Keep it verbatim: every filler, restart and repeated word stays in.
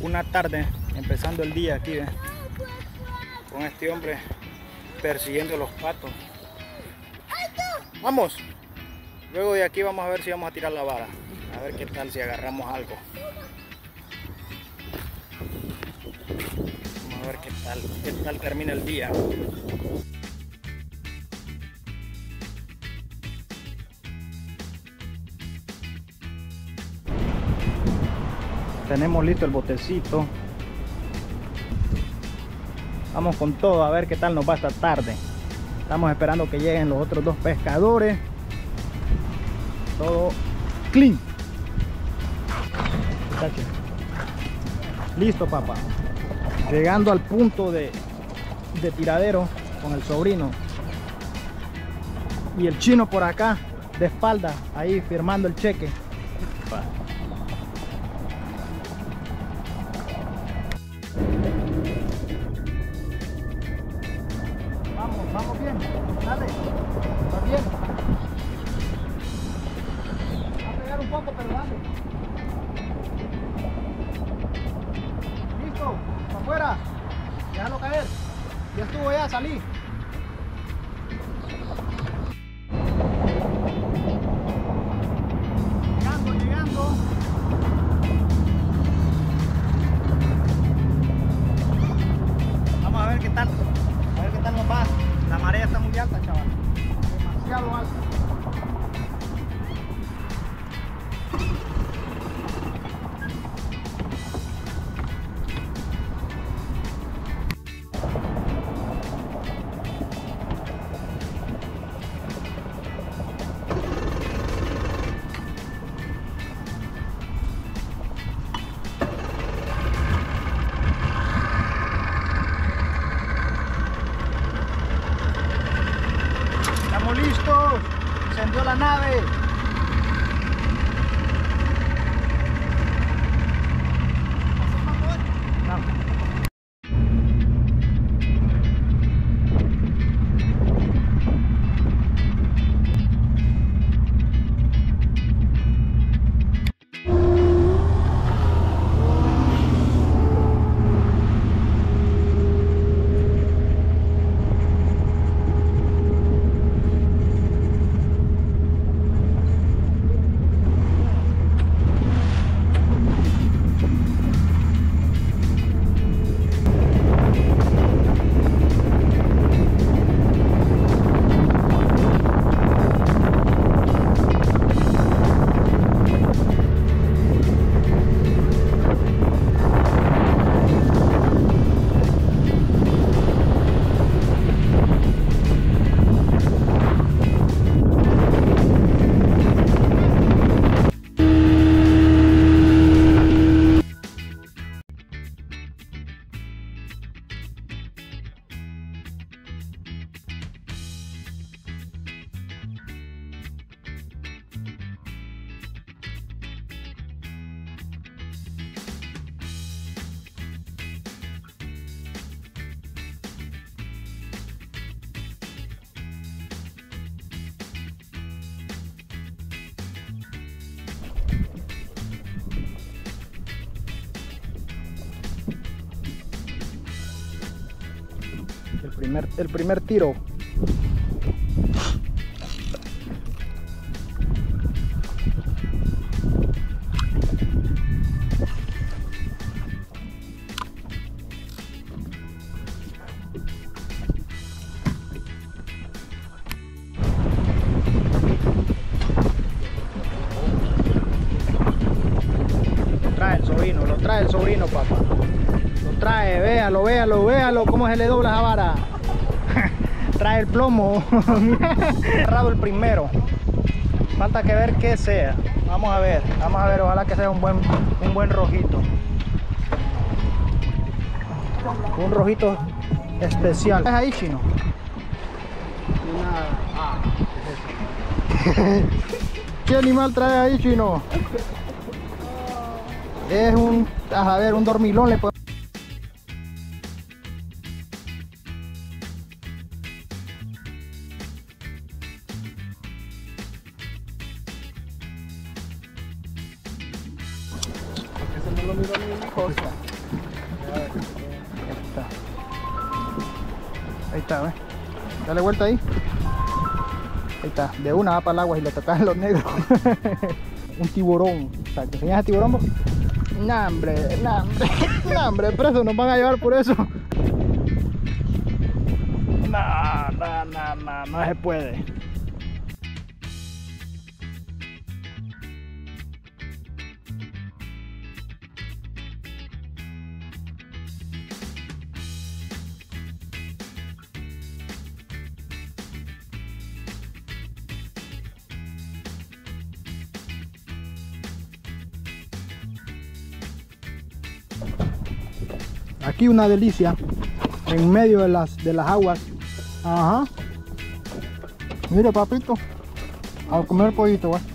una tarde, empezando el día aquí, ¿ve? Con este hombre persiguiendo los patos. Vamos. Luego de aquí vamos a ver si vamos a tirar la vara. A ver qué tal si agarramos algo. Vamos a ver qué tal, qué tal termina el día. Tenemos listo el botecito. Vamos con todo a ver qué tal nos va esta tarde. Estamos esperando que lleguen los otros dos pescadores. Todo clean. Listo, papá. Llegando al punto de, de tiradero con el sobrino. Y el chino por acá, de espalda, ahí firmando el cheque. Vamos, vamos bien. Dale. Va bien. Va a pegar un poco, pero dale. Listo. Para afuera. Déjalo caer. Ya estuvo, ya salí. Llegando, llegando. Vamos a ver qué tal. A ver qué tal nos va. La marea está muy alta, chaval. Demasiado alta. Estamos listos. Encendió la nave. Vamos. El primer, el primer tiro. Lo trae el sobrino, lo trae el sobrino, papá. Lo trae, véalo, véalo, véalo cómo se le dobla esa vara. Trae el plomo. Cerrado el primero. Falta que ver qué sea. Vamos a ver, vamos a ver, ojalá que sea un buen, un buen rojito. Un rojito especial. ¿Es ahí, chino? Ah, ¿Qué animal trae ahí, chino? Es un, a ver, un dormilón le podemos... eso no lo miro ni una cosa. Ahí está. Ahí está, ¿ves? Dale vuelta ahí. Ahí está. De una va para el agua y le tocas los negros. Un tiburón. O sea, ¿te enseñas a tiburón vos? Nah, hombre, nah, hombre. Nah, hombre, preso nos van a llevar por eso. No, no, no, no, no se puede. Aquí una delicia en medio de las de las aguas. Ajá. Mire, papito, a comer pollito, ¿va?